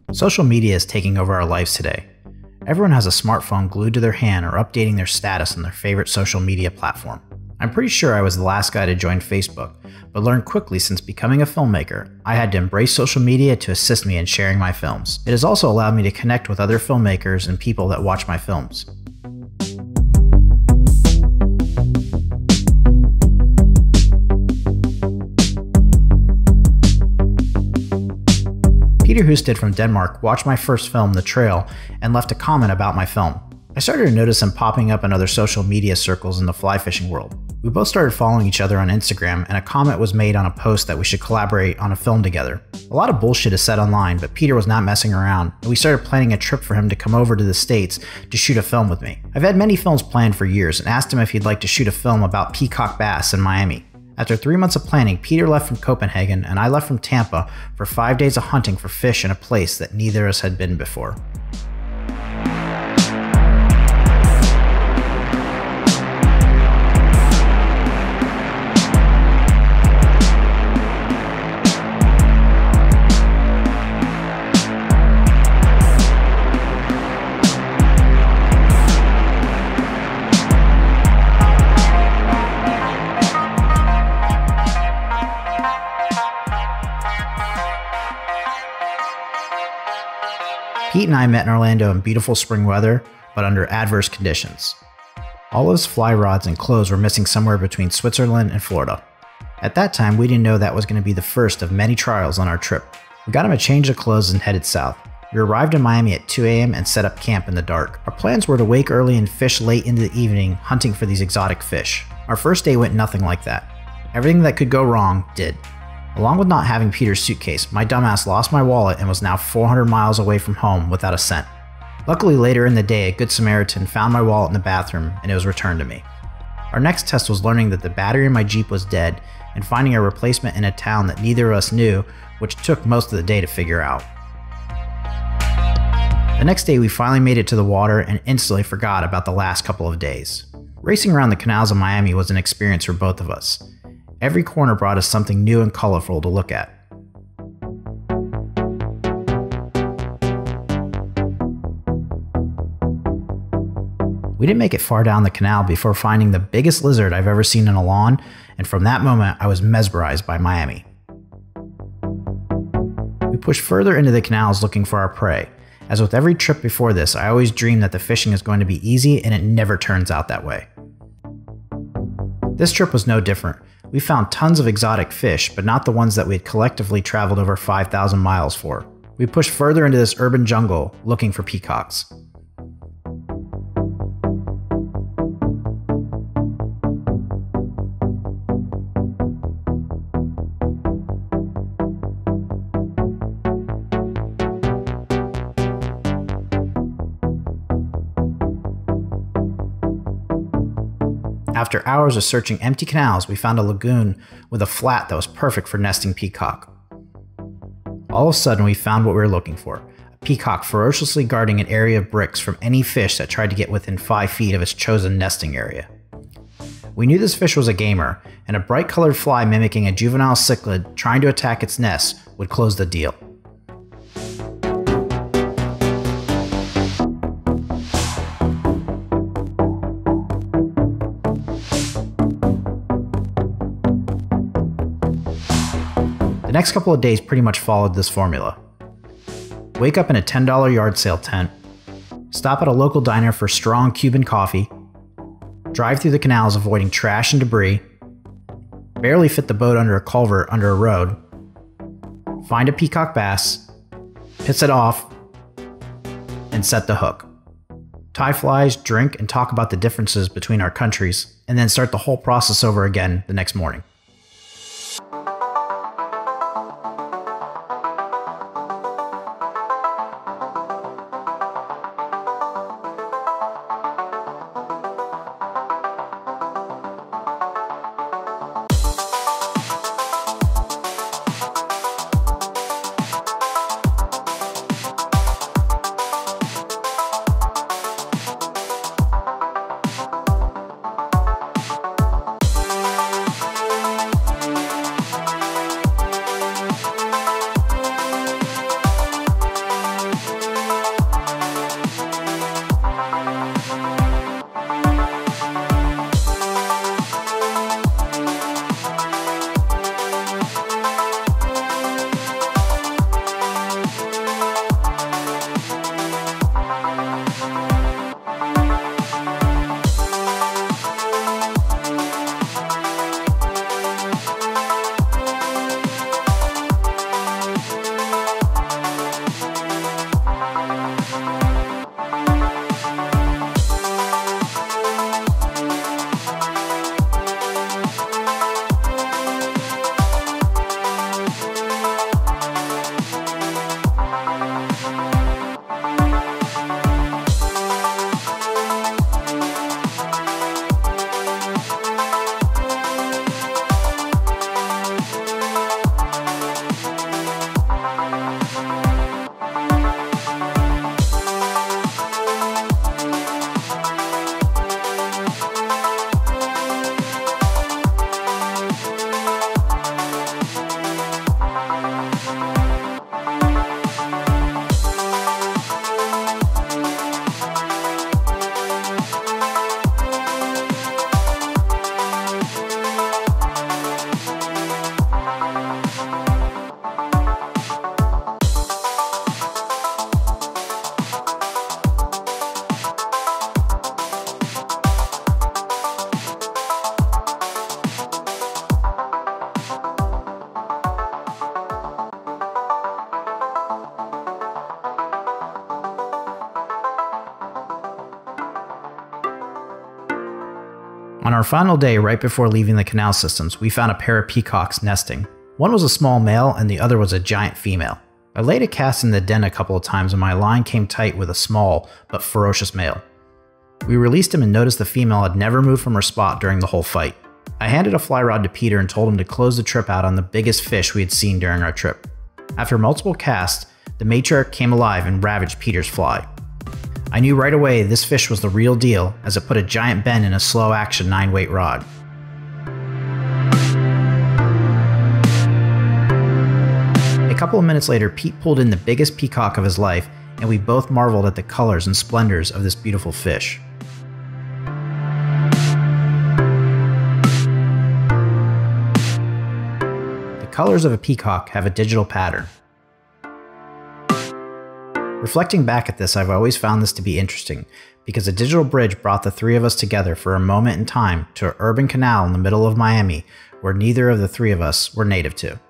Social media is taking over our lives today. Everyone has a smartphone glued to their hand or updating their status on their favorite social media platform. I'm pretty sure I was the last guy to join Facebook, but learned quickly since becoming a filmmaker, I had to embrace social media to assist me in sharing my films. It has also allowed me to connect with other filmmakers and people that watch my films. Peter Husted from Denmark watched my first film, The Trail, and left a comment about my film. I started to notice him popping up in other social media circles in the fly fishing world. We both started following each other on Instagram, and a comment was made on a post that we should collaborate on a film together. A lot of bullshit is said online, but Peter was not messing around, and we started planning a trip for him to come over to the States to shoot a film with me. I've had many films planned for years and asked him if he'd like to shoot a film about peacock bass in Miami. After 3 months of planning, Peter left from Copenhagen and I left from Tampa for 5 days of hunting for fish in a place that neither of us had been before. Pete and I met in Orlando in beautiful spring weather, but under adverse conditions. All of his fly rods and clothes were missing somewhere between Switzerland and Florida. At that time, we didn't know that was going to be the first of many trials on our trip. We got him a change of clothes and headed south. We arrived in Miami at 2 a.m. and set up camp in the dark. Our plans were to wake early and fish late into the evening, hunting for these exotic fish. Our first day went nothing like that. Everything that could go wrong did. Along with not having Peter's suitcase, my dumbass lost my wallet and was now 400 miles away from home without a cent. Luckily, later in the day, a good Samaritan found my wallet in the bathroom and it was returned to me. Our next test was learning that the battery in my Jeep was dead and finding a replacement in a town that neither of us knew, which took most of the day to figure out. The next day, we finally made it to the water and instantly forgot about the last couple of days. Racing around the canals of Miami was an experience for both of us. Every corner brought us something new and colorful to look at. We didn't make it far down the canal before finding the biggest lizard I've ever seen in a lawn, and from that moment I was mesmerized by Miami. We pushed further into the canals looking for our prey. As with every trip before this, I always dream that the fishing is going to be easy, and it never turns out that way. This trip was no different. We found tons of exotic fish, but not the ones that we had collectively traveled over 5,000 miles for. We pushed further into this urban jungle looking for peacocks. After hours of searching empty canals, we found a lagoon with a flat that was perfect for nesting peacock. All of a sudden, we found what we were looking for, a peacock ferociously guarding an area of bricks from any fish that tried to get within 5 feet of its chosen nesting area. We knew this fish was a gamer, and a bright colored fly mimicking a juvenile cichlid trying to attack its nest would close the deal. The next couple of days pretty much followed this formula. Wake up in a $10 yard sale tent, stop at a local diner for strong Cuban coffee, drive through the canals avoiding trash and debris, barely fit the boat under a culvert under a road, find a peacock bass, piss it off, and set the hook. Tie flies, drink, and talk about the differences between our countries, and then start the whole process over again the next morning. On our final day, right before leaving the canal systems, we found a pair of peacocks nesting. One was a small male and the other was a giant female. I laid a cast in the den a couple of times and my line came tight with a small but ferocious male. We released him and noticed the female had never moved from her spot during the whole fight. I handed a fly rod to Peter and told him to close the trip out on the biggest fish we had seen during our trip. After multiple casts, the matriarch came alive and ravaged Peter's fly. I knew right away this fish was the real deal as it put a giant bend in a slow action 9-weight rod. A couple of minutes later, Pete pulled in the biggest peacock of his life, and we both marveled at the colors and splendors of this beautiful fish. The colors of a peacock have a digital pattern. Reflecting back at this, I've always found this to be interesting, because a digital bridge brought the three of us together for a moment in time to an urban canal in the middle of Miami where neither of the three of us were native to.